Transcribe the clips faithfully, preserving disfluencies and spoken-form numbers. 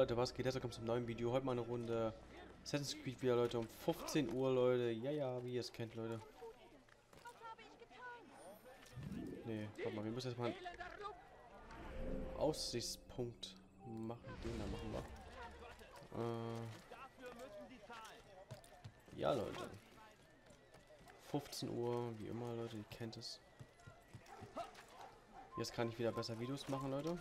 Leute, was geht? Jetzt kommt zum neuen Video. Heute mal eine Runde Assassin's Creed wieder, Leute, um fünfzehn Uhr, Leute. Ja, ja, wie ihr es kennt, Leute. Nee, warte mal, wir müssen jetzt mal einen Aussichtspunkt machen. Den da machen wir. Äh, ja, Leute. fünfzehn Uhr, wie immer, Leute, ihr kennt es. Jetzt kann ich wieder besser Videos machen, Leute.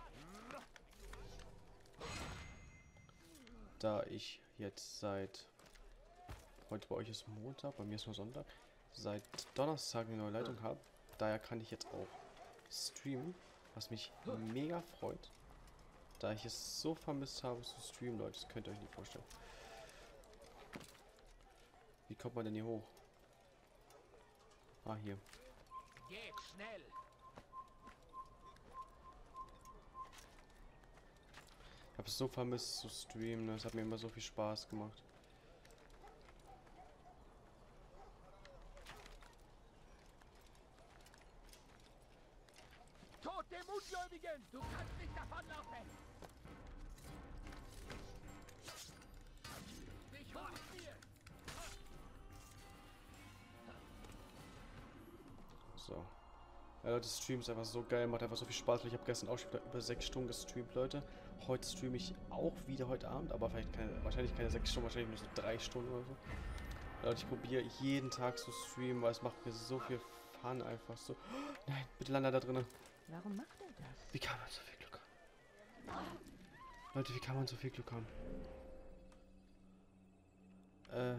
Da ich jetzt seit... Heute bei euch ist Montag, bei mir ist nur Sonntag. Seit Donnerstag eine neue Leitung habe. Daher kann ich jetzt auch streamen, was mich mega freut. Da ich es so vermisst habe zu streamen, Leute, das könnt ihr euch nicht vorstellen. Wie kommt man denn hier hoch? Ah, hier. Geht schnell. Ich habe es so vermisst zu streamen, es hat mir immer so viel Spaß gemacht. Tod dem Ungläubigen! Du kannst nicht davonlaufen! Ich hol dir! So. Ja, Leute, Stream ist einfach so geil, macht einfach so viel Spaß. Ich habe gestern auch schon wieder über sechs Stunden gestreamt, Leute. Heute streame ich auch wieder heute Abend, aber vielleicht keine, wahrscheinlich keine sechs Stunden, wahrscheinlich nur so drei Stunden oder so. Leute, ich probiere jeden Tag zu streamen, weil es macht mir so viel Fun einfach so. Oh, nein, bitte lande da drinnen. Warum macht er das? Wie kann man so viel Glück haben? Leute, wie kann man so viel Glück haben? Äh.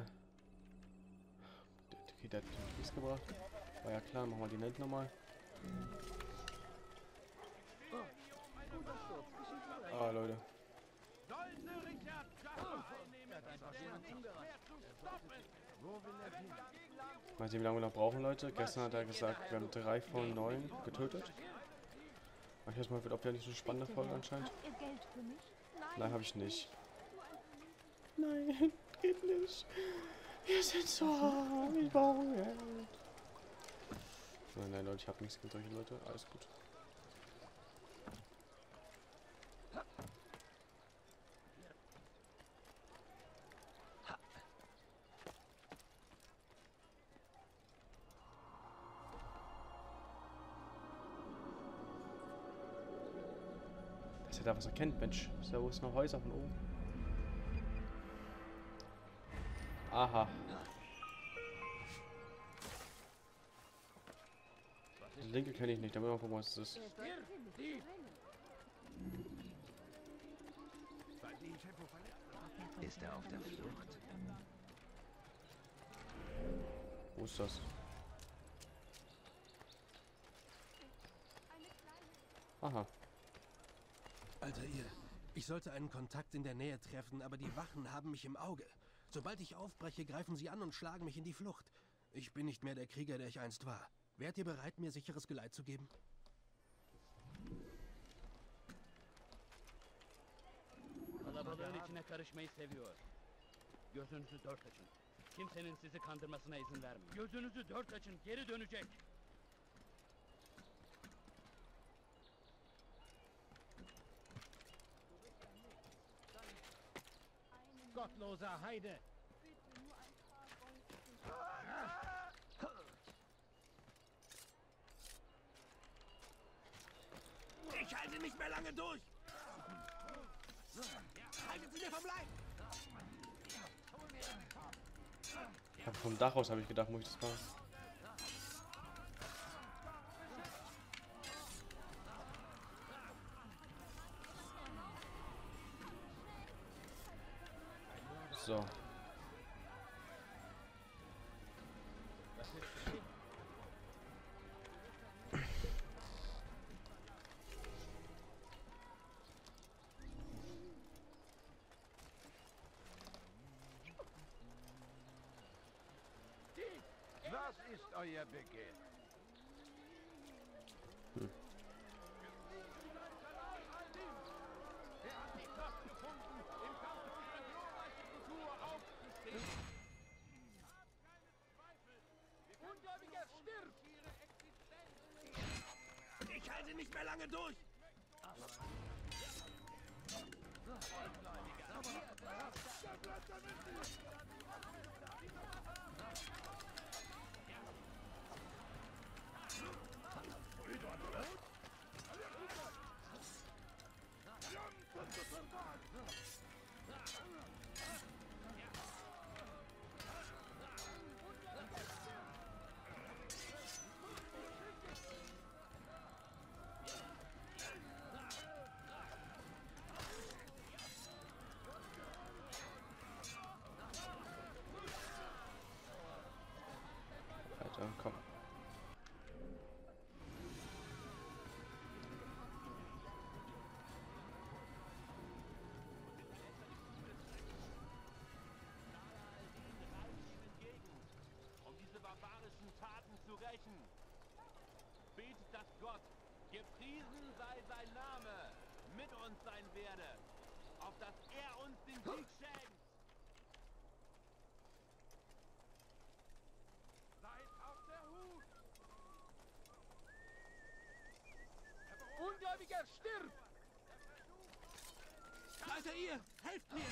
Okay, der hat nichts gebracht. War ja klar, machen wir die Net nochmal. Ah, Leute. Mal sehen, wie lange wir noch brauchen, Leute. Gestern hat er gesagt, wir haben drei von neun getötet. Mach ich erstmal, ob wir nicht so eine spannende Folge anscheinend. Nein, habe ich nicht. Nein, geht nicht. Wir sind so arm, ich brauche Geld. Nein, nein, Leute, ich habe nichts gegen solche Leute. Alles gut. Dass er da was erkennt, Mensch. Ist da wo ist noch Häuser von oben? Aha. Die linke kenne ich nicht, da will man gucken, was es ist. Ist er auf der Flucht? Wo ist das? Aha. Alter, ihr. Ich sollte einen Kontakt in der Nähe treffen, aber die Wachen haben mich im Auge. Sobald ich aufbreche, greifen sie an und schlagen mich in die Flucht. Ich bin nicht mehr der Krieger, der ich einst war. Wärt ihr bereit, mir sicheres Geleit zu geben? Kalabalığın içine karışmayı seviyor. Gözünüzü dört açın. Kimsenin sizi kandırmasına izin vermeyin. Gözünüzü dört açın, geri dönecek. Gottloser Heide! Ich halte nicht mehr lange durch! Haltet sie mir vom Leib! Ich hab vom Dach aus habe ich gedacht, muss ich das machen. So. Was ist euer Begehr? Hm. Der hat die Kraft gefunden, im Kampf unsere glorreiche Kultur aufzustehen. Ungläubiger, stirb! Ich halte nicht mehr lange durch! Alter, komm. um diese barbarischen Taten zu rächen. Betet, dass Gott, gepriesen sei sein Name, mit uns sein werde, auf dass er uns den Sieg schenkt. Seid auf der Hut! Ungläubiger, stirb! Alter, ihr! Helft mir!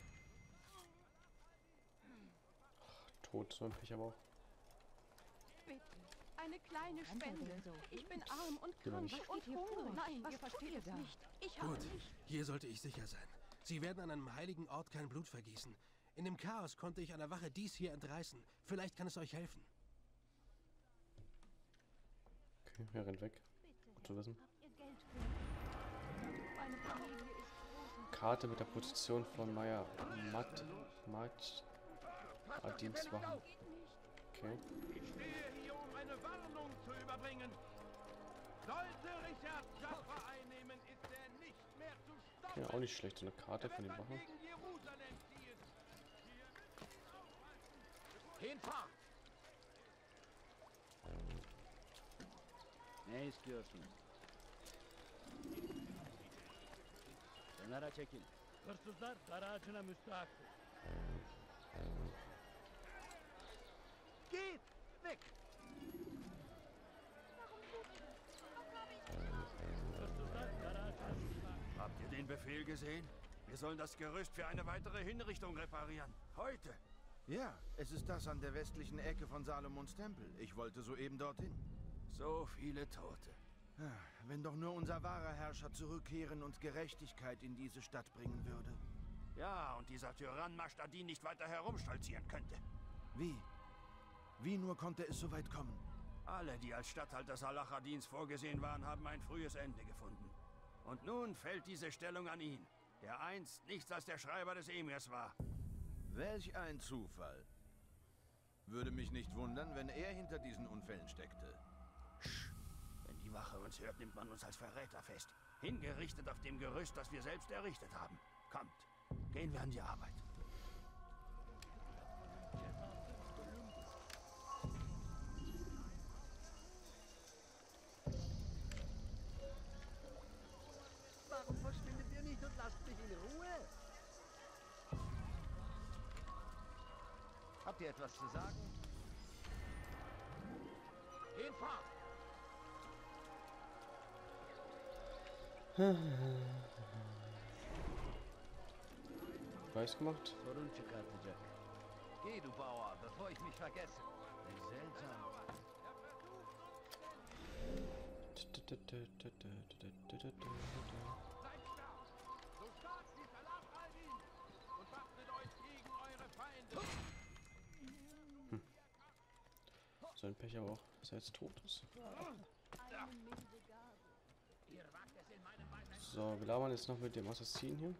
Tot, so ein Pech aber auch. Bitte, eine kleine Kann er Spende. denn so? Ich bin arm und Genau. krank Was und geht hier vor hungere. euch? Nein, Was ihr tut versteht ihr es da? nicht. Ich auch Gut, nicht. hier sollte ich sicher sein. Sie werden an einem heiligen Ort kein Blut vergießen. In dem Chaos konnte ich einer Wache dies hier entreißen. Vielleicht kann es euch helfen. Okay, er rennt weg. Gut zu wissen. Habt ihr Geld für mich? Meine Familie ist groß und Karte mit der Position von Meier Matt Matt Dienstwachen. Okay. Ich stehe hier, um eine Warnung zu überbringen. Sollte Richard Jaffa einnehmen, ist er nicht mehr zu stoppen. Ja, auch nicht schlecht, so eine Karte von den Er wird Wachen. gegen Jerusalem ziehen. Hinfahrt! Ne istiyorsunuz? Kenara çekil. Hırsızlar dar ağacına müstahaktır. Geht! Weg! Hırsızlar dar ağacına müstahaktır. Habt ihr den Befehl gesehen? Wir sollen das Gerüst für eine weitere Hinrichtung reparieren. Heute. Ja, es ist das an der westlichen Ecke von Salomons Tempel. Ich wollte soeben dorthin. So viele Tote. Ah, wenn doch nur unser wahrer Herrscher zurückkehren und Gerechtigkeit in diese Stadt bringen würde. Ja, und dieser Tyrann Mashtadin nicht weiter herumstolzieren könnte. Wie? Wie nur konnte es so weit kommen? Alle, die als Statthalter Salahadins vorgesehen waren, haben ein frühes Ende gefunden. Und nun fällt diese Stellung an ihn, der einst nichts als der Schreiber des Emirs war. Welch ein Zufall. Würde mich nicht wundern, wenn er hinter diesen Unfällen steckte. Sch. Wenn die Wache uns hört, nimmt man uns als Verräter fest. Hingerichtet auf dem Gerüst, das wir selbst errichtet haben. Kommt, gehen wir an die Arbeit. Warum verschwindet ihr nicht und lasst mich in Ruhe? Habt ihr etwas zu sagen? Hinfahrt! Weiß gemacht. Sorun çıkartacak. Geh, du Bauer, bevor ich mich vergesse. Ne seltsam. Seid stark, so stark wie Salahadin, und wappnet euch gegen eure Feinde. So ein Pech aber auch, dass er jetzt tot ist. eine milde Gabe. Ihr wagt es in meinem Beisein. So, wir labern jetzt noch mit dem Assassinen hier.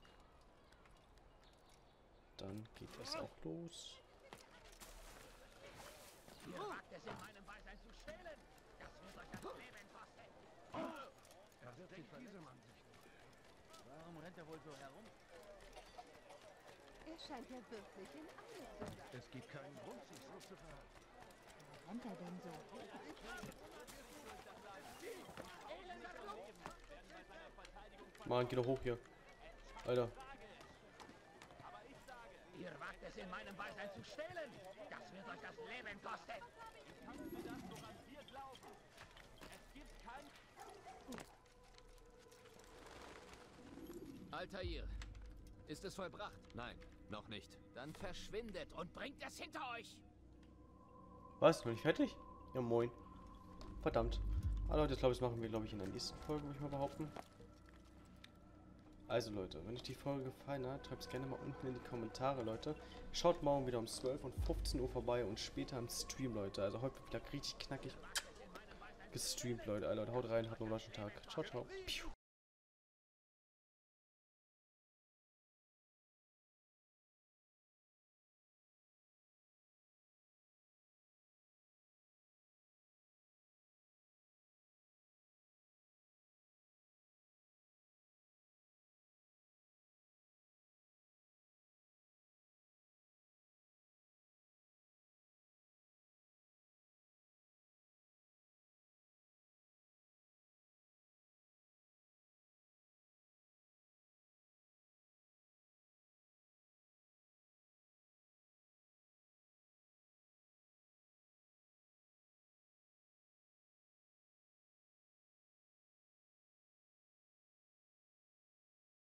Dann geht es auch los. Ihr wagt es in meinem Beisein zu stehlen. Das wird euch das Leben kosten. Er wird sich verletzen. Warum rennt er wohl so herum? Er scheint ja wirklich in Eile zu sein. Es gibt keinen Grund, sich so zu verhalten. Rennt er denn so? Mann, geh doch hoch hier. Alter. Ihr wagt es in meinem Beisein zu stehlen. Das wird euch das Leben kosten. Altair, ist es vollbracht? Nein, noch nicht. Dann verschwindet und bringt es hinter euch! Was? Noch nicht fertig? Ja, moin. Verdammt. Ah, Leute, ich glaube, das machen wir, glaube ich, in der nächsten Folge, würde ich mal behaupten. Also, Leute, wenn euch die Folge gefallen hat, schreibt es gerne mal unten in die Kommentare, Leute. Schaut morgen wieder um zwölf und fünfzehn Uhr vorbei und später im Stream, Leute. Also heute wird wieder richtig knackig gestreamt, Leute. Also, Leute, haut rein, habt noch einen schönen Tag. Ciao, ciao. Piu.